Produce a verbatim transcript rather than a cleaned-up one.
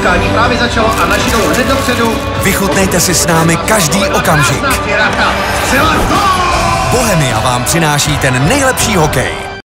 utkání právě začalo a naši jdou hned dopředu. Vychutnejte si s námi každý okamžik. Bohemia vám přináší ten nejlepší hokej.